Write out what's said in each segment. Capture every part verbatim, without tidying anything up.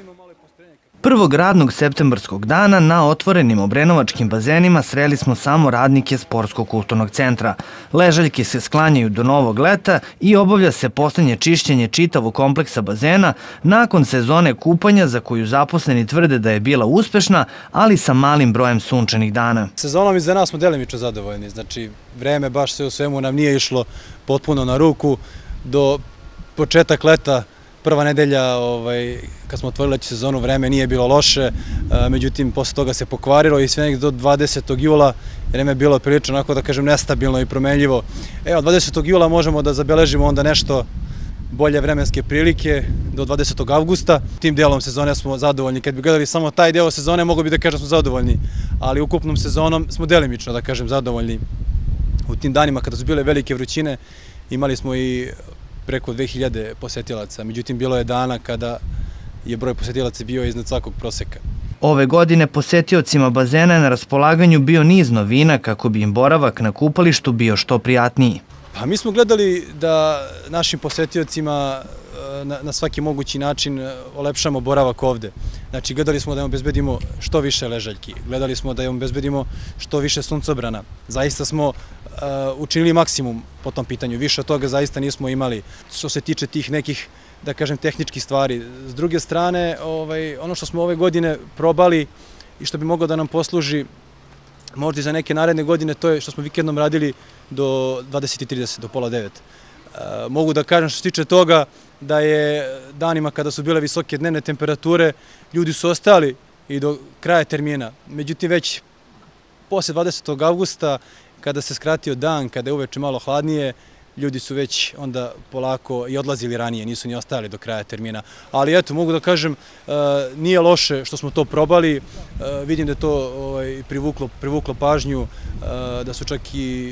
Prvog radnog septembarskog dana na otvorenim obrenovačkim bazenima sreli smo samo radnike Sportsko-kulturnog centra. Ležaljke se sklanjaju do novog leta i obavlja se poslednje čišćenje čitavog kompleksa bazena nakon sezone kupanja za koju zaposleni tvrde da je bila uspešna, ali sa malim brojem sunčanih dana. Sezonom iza nas smo delimično zadovoljni, znači vreme baš sve u svemu nam nije išlo potpuno na ruku. Do početak leta, prva nedelja kad smo otvorili lećnu sezonu, vreme nije bilo loše, međutim posle toga se pokvarilo i sve nekde do dvadesetog jula vreme je bilo prilično, onako da kažem, nestabilno i promenljivo. Evo, dvadesetog jula možemo da zabeležimo onda nešto bolje vremenske prilike do dvadesetog avgusta. Tim delom sezone smo zadovoljni. Kad bi gledali samo taj deo sezone, mogo bi da kažem smo zadovoljni, ali ukupnom sezonom smo delimično, da kažem, zadovoljni. U tim danima kada su bile velike vrućine imali smo i preko dve hiljade posetilaca, međutim bilo je dana kada je broj posetilaca bio iznad svakog proseka. Ove godine posetiocima bazena je na raspolaganju bio niz novina kako bi im boravak na kupalištu bio što prijatniji. Pa mi smo gledali da našim posetiocima na svaki mogući način olepšamo boravak ovde. Znači, gledali smo da im obezbedimo što više ležaljki, gledali smo da im obezbedimo što više suncobrana. Zaista smo učinili maksimum po tom pitanju, više od toga zaista nismo imali što se tiče tih nekih, da kažem, tehničkih stvari. S druge strane, ono što smo ove godine probali i što bi moglo da nam posluži možda i za neke naredne godine, to je što smo vikendom radili do dvadeset i trideset, do pola devet. Mogu da kažem što se tiče toga da je danima kada su bile visoke dnevne temperature, ljudi su ostali i do kraja termina. Međutim, već posle dvadesetog avgusta, kada se skratio dan, kada je uveče malo hladnije, ljudi su već onda polako i odlazili ranije, nisu ni ostali do kraja termina. Ali eto, mogu da kažem, nije loše što smo to probali, vidim da je to privuklo pažnju, da su čak i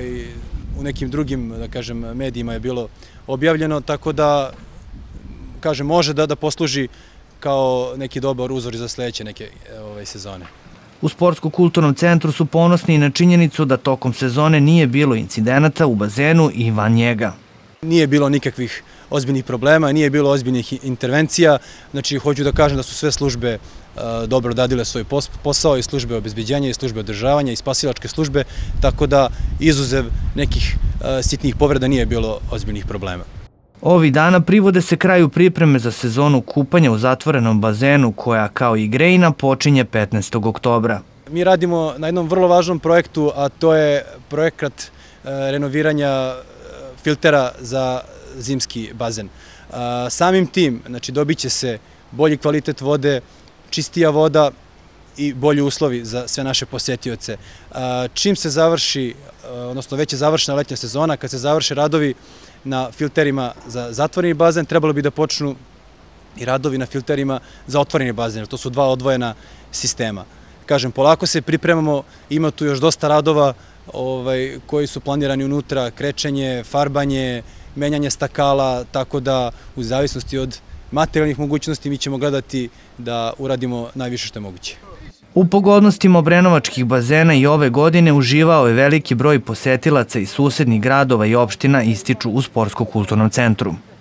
u nekim drugim, da kažem, medijima je bilo objavljeno, tako da, kažem, može da posluži kao neki dobar uzor za sledeće neke sezone. U Sportsko-kulturnom centru su ponosni i na činjenicu da tokom sezone nije bilo incidenata u bazenu i van njega. Nije bilo nikakvih ozbiljnih problema, nije bilo ozbiljnih intervencija. Znači, hoću da kažem da su sve službe dobro odradile svoj posao, i službe obezbeđenja, i službe održavanja, i spasilačke službe, tako da izuzev nekih sitnih povreda nije bilo ozbiljnih problema. Ovih dana privode se kraju pripreme za sezonu kupanja u zatvorenom bazenu koja, kao i grejna, počinje petnaestog oktobra. Mi radimo na jednom vrlo važnom projektu, a to je projekat renoviranja filtera za zimski bazen. Samim tim, znači, dobit će se bolji kvalitet vode, čistija voda i bolji uslovi za sve naše posetioce. Čim se završi, odnosno već je završena letnja sezona, kad se završe radovi na filterima za zatvoreni bazen, trebalo bi da počnu i radovi na filterima za otvoreni bazen, jer to su dva odvojena sistema. Kažem, polako se pripremamo, ima tu još dosta radova koji su planirani unutra, krečenje, farbanje, menjanje stakala, tako da u zavisnosti od materijalnih mogućnosti mi ćemo gledati da uradimo najviše što je moguće. U pogodnostima obrenovačkih bazena i ove godine uživao je veliki broj posetilaca iz susednih gradova i opština, ističu u Sportsko-kulturnom centru.